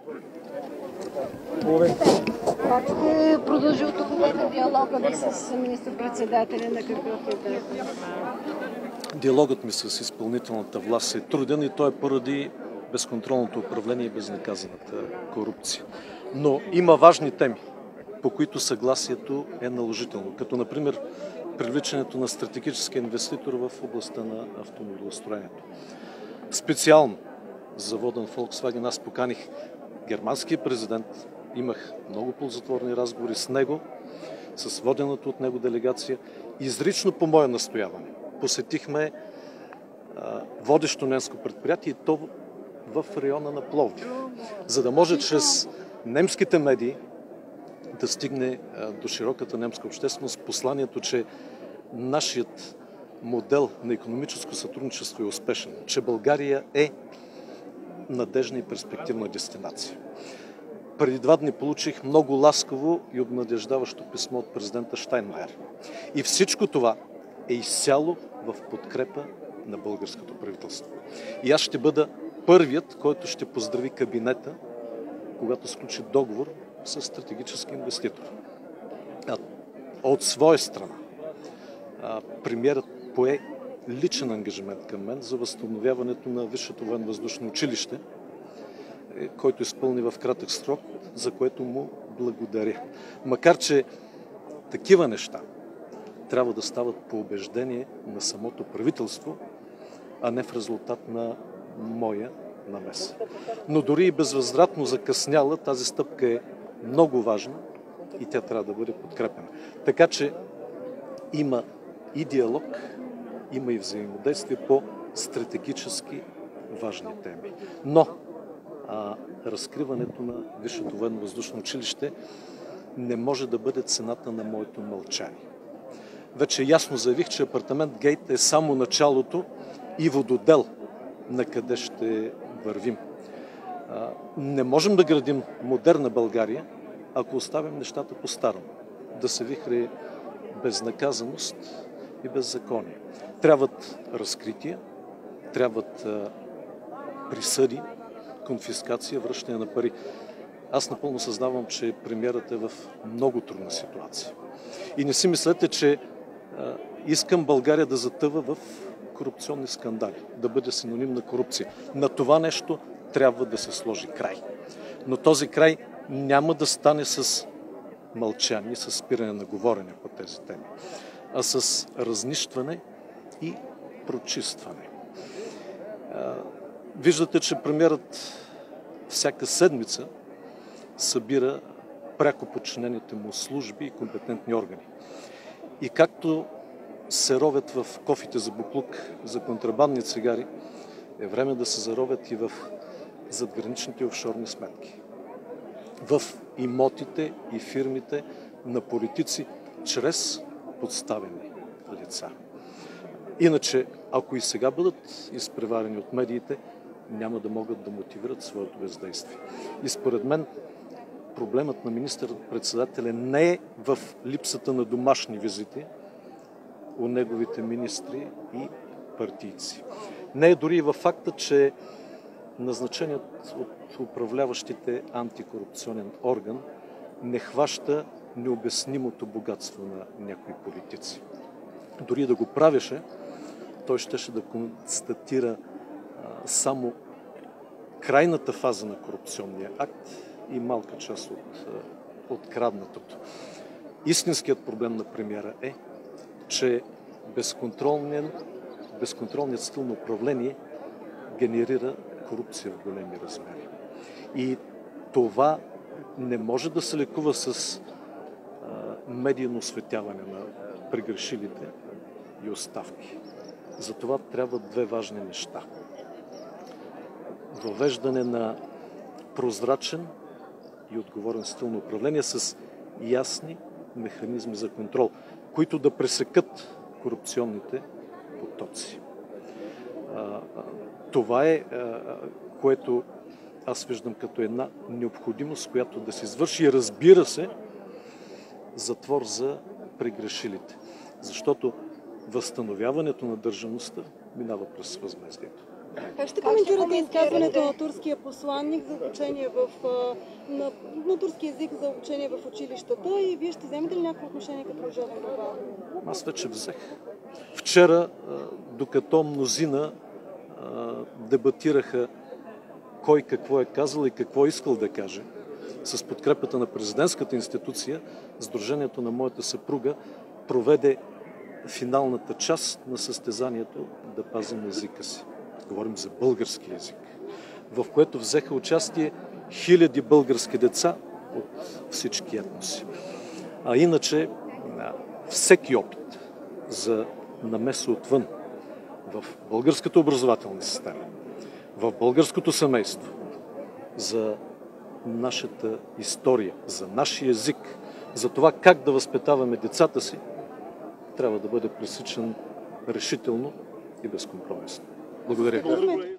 Как ще продължи от тук нататък диалога ви с министър-председателя, на какъв етап? Диалогът ми с изпълнителната власт е труден и той е поради безконтролното управление и безнаказаната корупция. Но има важни теми, по които съгласието е наложително, като например привличането на стратегически инвеститор в областта на автомобилостроенето. Специално за завода на Volkswagen аз поканих германския президент, имах много ползотворни разговори с него, с водената от него делегация. Изрично по мое настояване посетихме водещо немско предприятие и то в района на Пловдив, за да може чрез немските медии да стигне до широката немска общественост посланието, че нашият модел на икономическо сътрудничество е успешен, че България е надежна и перспективна дестинация. Преди 2 дни получих много ласкаво и обнадеждаващо писмо от президента Щайнмайер. И всичко това е изцяло в подкрепа на българското правителство. И аз ще бъда първият, който ще поздрави кабинета, когато сключи договор с стратегически инвеститор. От своя страна, премиерът пое личен ангажимент към мен за възстановяването на Висшето военновъздушно училище, който изпълни в кратък срок, за което му благодаря. Макар че такива неща трябва да стават по убеждение на самото правителство, а не в резултат на моя намеса. Но дори и безвъзвратно закъсняла, тази стъпка е много важна и тя трябва да бъде подкрепена. Така че има и диалог, има и взаимодействие по стратегически важни теми. Но разкриването на Висшето военновъздушно училище не може да бъде цената на моето мълчание. Вече ясно заявих, че апартамент Гейт е само началото и вододел на къде ще вървим. Не можем да градим модерна България, ако оставим нещата по-старому. Да се вихре безнаказаност и беззаконие. Трябват разкрития, трябват присъди, конфискация, връщане на пари. Аз напълно съзнавам, че премиерът е в много трудна ситуация. И не си мислете, че искам България да затъва в корупционни скандали, да бъде синоним на корупция. На това нещо трябва да се сложи край. Но този край няма да стане с мълчание, с спиране на говорене по тези теми, а с разнищване и прочистване. Виждате, че премиерът всяка седмица събира пряко подчинените му служби и компетентни органи. И както се ровят в кофите за боклук, за контрабандни цигари, е време да се заровят и в задграничните офшорни сметки. В имотите и фирмите на политици чрез подставени лица. Иначе, ако и сега бъдат изпреварени от медиите, няма да могат да мотивират своето бездействие. И според мен проблемът на министър-председателя не е в липсата на домашни визити у неговите министри и партийци. Не е дори и във факта, че назначеният от управляващите антикорупционен орган не хваща необяснимото богатство на някои политици. Дори да го правеше, той щеше да констатира само крайната фаза на корупционния акт и малка част от краднатото. Истинският проблем на премиера е, че безконтролният стил на управление генерира корупция в големи размери. И това не може да се лекува с медийно осветяване на прегрешилите и оставки. Затова трябва 2 важни неща. Въвеждане на прозрачен и отговорен стил на управление с ясни механизми за контрол, които да пресекат корупционните потоци. Това е, което аз виждам като една необходимост, която да се извърши и, разбира се, затвор за прегрешилите. Защото възстановяването на държавността минава през възмездието. Как ще коментирате изказването на турския посланник за обучение на турски език за обучение в училищата и вие ще вземете ли някакво отношение като служебен глава? Аз вече взех. Вчера, докато мнозина дебатираха кой какво е казал и какво е искал да каже, с подкрепата на президентската институция, Сдружението на моята съпруга проведе финалната част на състезанието да пазим езика си. Говорим за български език, в което взеха участие хиляди български деца от всички етноси. А иначе всеки опит за намеса отвън в българската образователна система, в българското семейство, за нашата история, за нашия език, за това как да възпитаваме децата си, трябва да бъде пресичан решително и безкомпромисно. Благодаря.